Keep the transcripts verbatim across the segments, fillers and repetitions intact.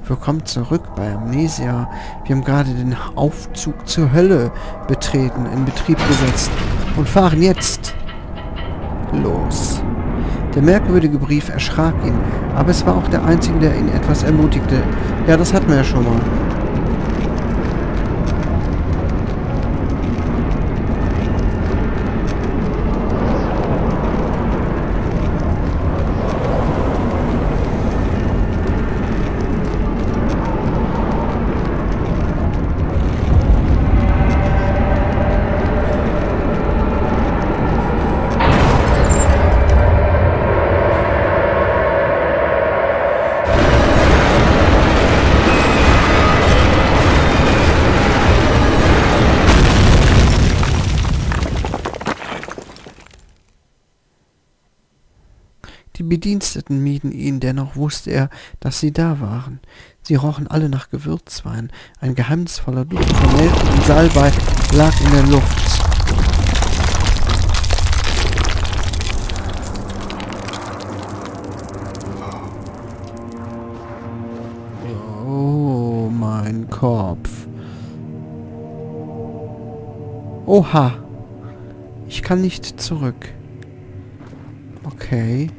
Willkommen zurück bei Amnesia. Wir haben gerade den Aufzug zur Hölle betreten, in Betrieb gesetzt und fahren jetzt los. Der merkwürdige Brief erschrak ihn, aber es war auch der einzige, der ihn etwas ermutigte. Ja, das hatten wir ja schon mal. Die Bediensteten mieden ihn, dennoch wusste er, dass sie da waren. Sie rochen alle nach Gewürzwein. Ein geheimnisvoller Duft von Nelken und Salbei lag in der Luft. Oh, mein Kopf. Oha. Ich kann nicht zurück. Okay.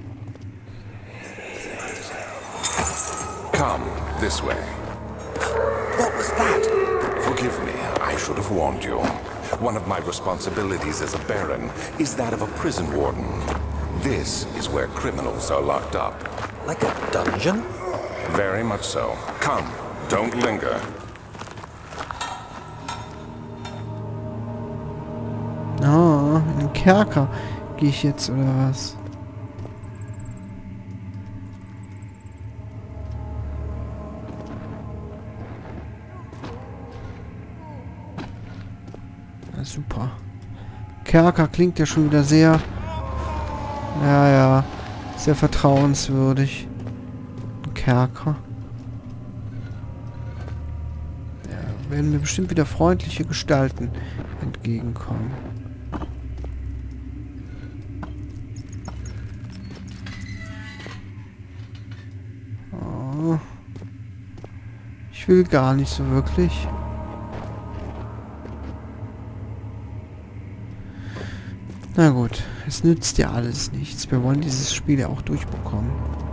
Come, this way. What was that? Forgive me, I should have warned you. One of my responsibilities as a Baron is that of a prison warden. This is where criminals are locked up. Like a dungeon? Very much so. Come, don't linger. Ah, in den Kerker gehe ich jetzt, oder was? Ja, super. Kerker klingt ja schon wieder sehr... Ja, ja. Sehr vertrauenswürdig. Kerker. Ja, werden mir bestimmt wieder freundliche Gestalten entgegenkommen. Oh. Ich will gar nicht so wirklich. Na gut, es nützt ja alles nichts. Wir wollen dieses Spiel ja auch durchbekommen.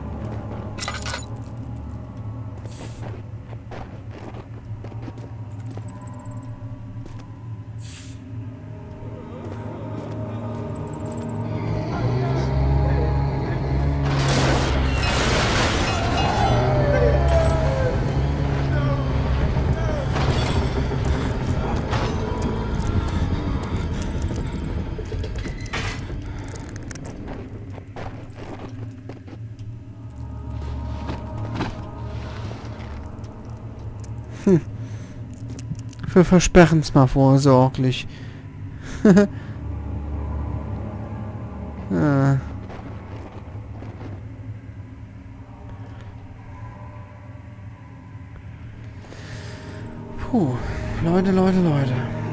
Hm. Wir versperren es mal vorsorglich. ah. Puh. Leute, Leute, Leute.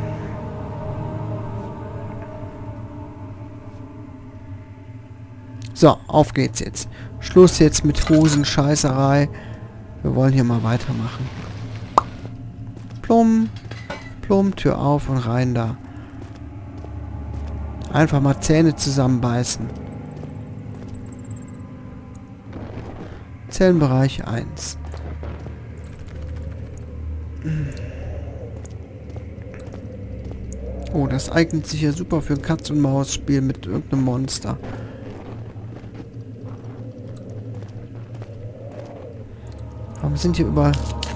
So, auf geht's jetzt. Schluss jetzt mit Hosenscheißerei. Wir wollen hier mal weitermachen. Plum, plum, Tür auf und rein da. Einfach mal Zähne zusammenbeißen. Zellenbereich eins. Oh, das eignet sich ja super für ein Katz-und-Maus-Spiel mit irgendeinem Monster. Warum sind hier überall...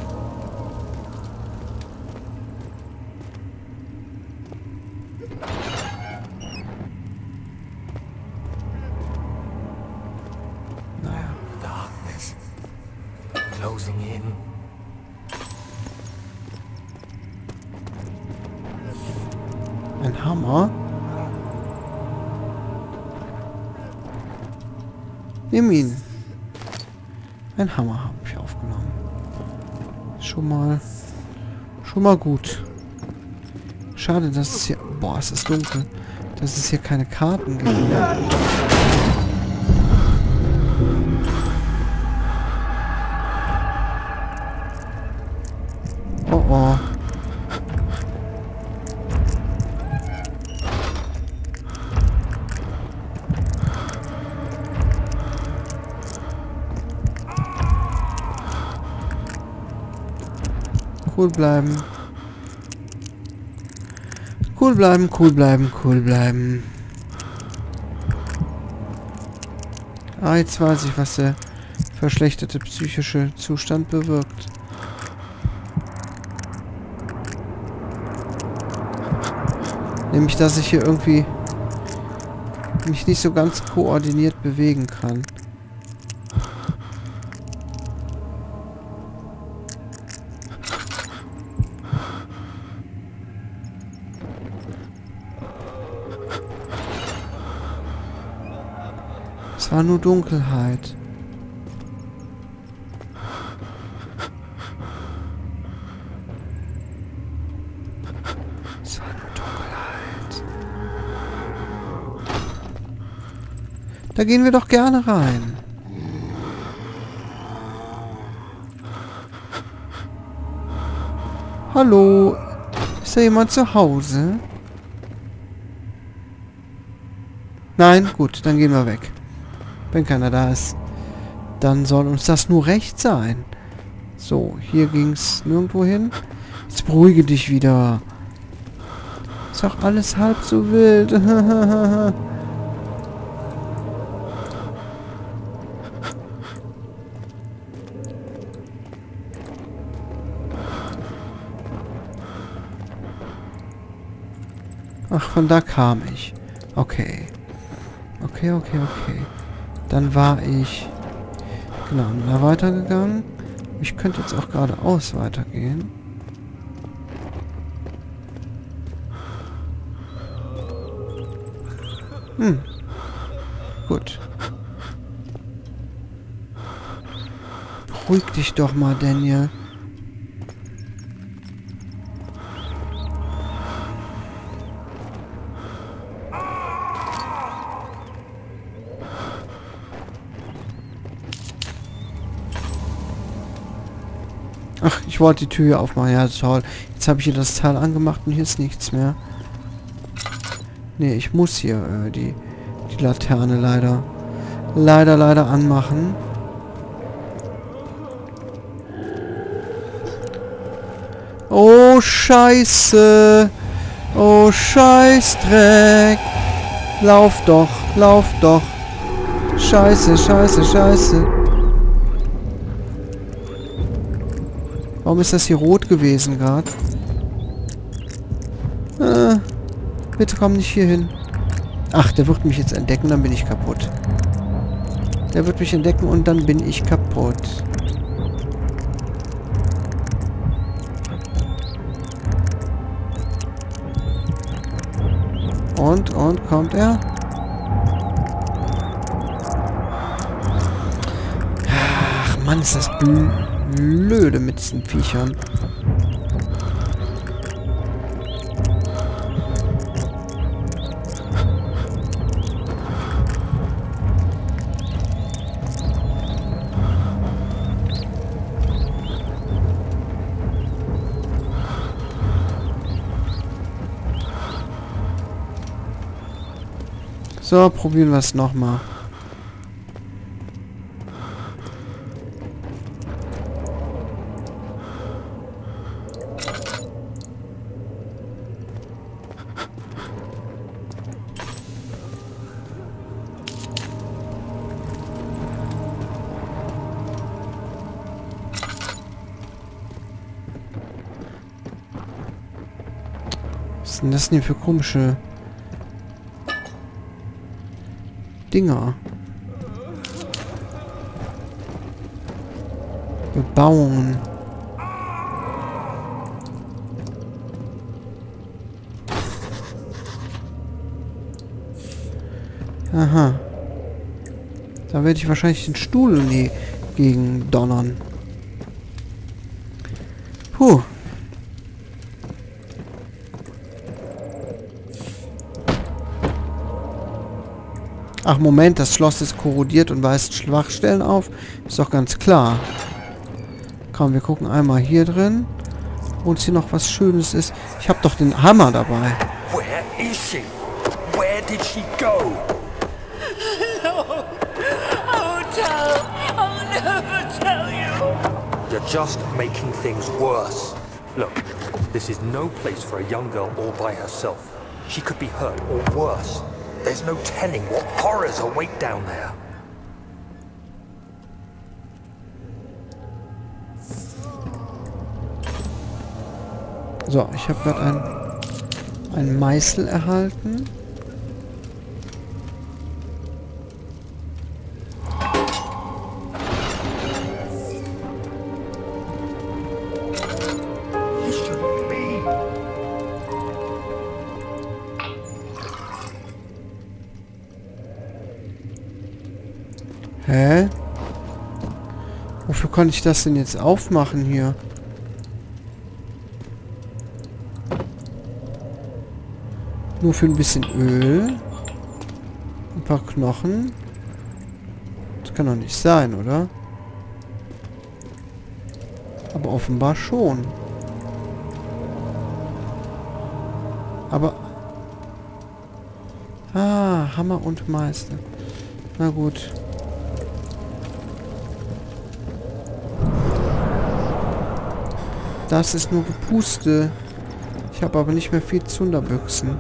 Closing in. Ein Hammer? Nimm ihn. Ein Hammer habe ich aufgenommen. Schon mal... Schon mal gut. Schade, dass es hier... Boah, es ist dunkel. Dass es hier keine Karten gibt. oh. Cool bleiben. Cool bleiben, cool bleiben, cool bleiben. Ah, jetzt weiß ich, was der verschlechterte psychische Zustand bewirkt. Nämlich, dass ich hier irgendwie mich nicht so ganz koordiniert bewegen kann. Es war nur Dunkelheit. Es war nur Dunkelheit. Da gehen wir doch gerne rein. Hallo? Ist da jemand zu Hause? Nein? Gut, dann gehen wir weg. Wenn keiner da ist, dann soll uns das nur recht sein. So, hier ging es nirgendwo hin. Jetzt beruhige dich wieder. Ist doch alles halb so wild. Ach, von da kam ich. Okay. Okay, okay, okay. Dann war ich genau da weitergegangen. Ich könnte jetzt auch geradeaus weitergehen. Hm. Gut. Beruhig dich doch mal, Daniel. Ach, ich wollte die Tür hier aufmachen. Ja, toll. Jetzt habe ich hier das Teil angemacht und hier ist nichts mehr. Nee, ich muss hier äh, die, die Laterne leider, leider, leider anmachen. Oh, Scheiße. Oh, Scheißdreck. Lauf doch, lauf doch. Scheiße, scheiße, scheiße. Warum ist das hier rot gewesen gerade? Äh, bitte komm nicht hier hin. Ach, der wird mich jetzt entdecken, dann bin ich kaputt. Der wird mich entdecken und dann bin ich kaputt. Und, und, kommt er? Ach, Mann, ist das blöd. Blöde mit diesen Viechern. So, probieren wir es nochmal. Was sind das denn für komische Dinger? Bebauungen. Aha. Da werde ich wahrscheinlich den Stuhl nee, gegen donnern. Puh. Ach Moment, das Schloss ist korrodiert und weist Schwachstellen auf. Ist doch ganz klar. Komm, wir gucken einmal hier drin. uns hier noch was Schönes ist. Ich habe doch den Hammer dabei. Where is she? Where did she go? No. Oh, tell. I'll never tell you. You're just making things worse. Look, this is no place for a young girl all by herself. She could be hurt or worse. There's no telling what horrors await down there. So, ich habe gerade ein, ein Meißel erhalten. Hä? Wofür kann ich das denn jetzt aufmachen hier? Nur für ein bisschen Öl. Ein paar Knochen. Das kann doch nicht sein, oder? Aber offenbar schon. Aber... Ah, Hammer und Meister. Na gut. Das ist nur Gepuste. Ich habe aber nicht mehr viel Zunderbüchsen.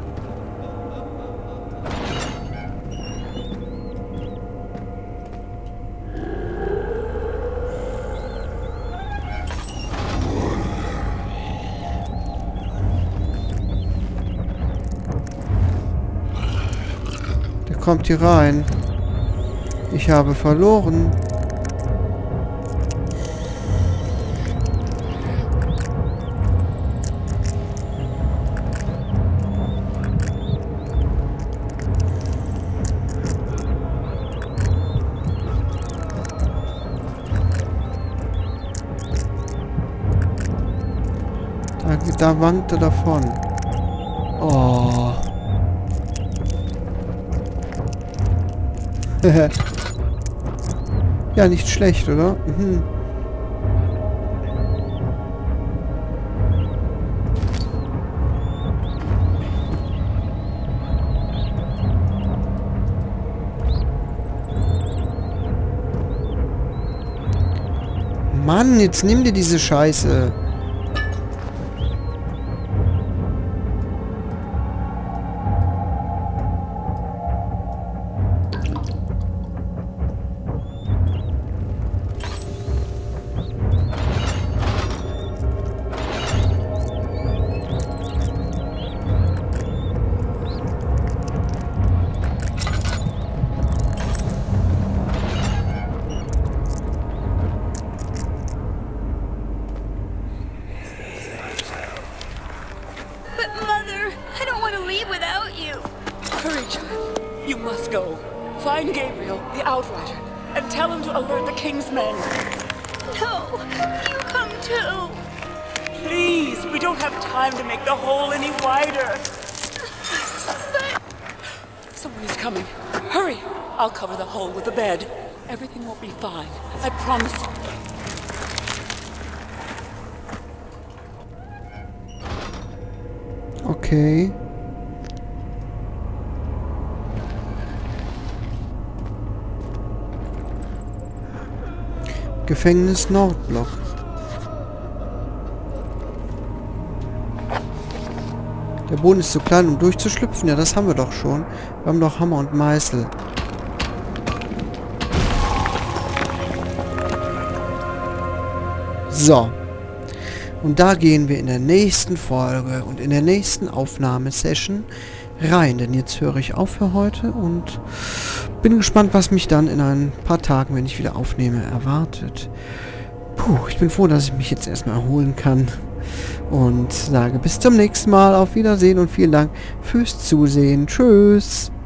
Der kommt hier rein. Ich habe verloren. Da, da wankt er davon. Oh. Ja, nicht schlecht, oder? Mhm. Mann, jetzt nimm dir diese Scheiße. Hurry, child. You must go. Find Gabriel, the Outrider, and tell him to alert the King's men. No, you come too. Please, we don't have time to make the hole any wider. But... Someone is coming. Hurry! I'll cover the hole with a bed. Everything will be fine. I promise you. Okay. Gefängnis Nordblock. Der Boden ist zu klein, um durchzuschlüpfen. Ja, das haben wir doch schon. Wir haben doch Hammer und Meißel. So. Und da gehen wir in der nächsten Folge und in der nächsten Aufnahmesession rein. Denn jetzt höre ich auf für heute und bin gespannt, was mich dann in ein paar Tagen, wenn ich wieder aufnehme, erwartet. Puh, ich bin froh, dass ich mich jetzt erstmal erholen kann. Und sage bis zum nächsten Mal. Auf Wiedersehen und vielen Dank fürs Zusehen. Tschüss.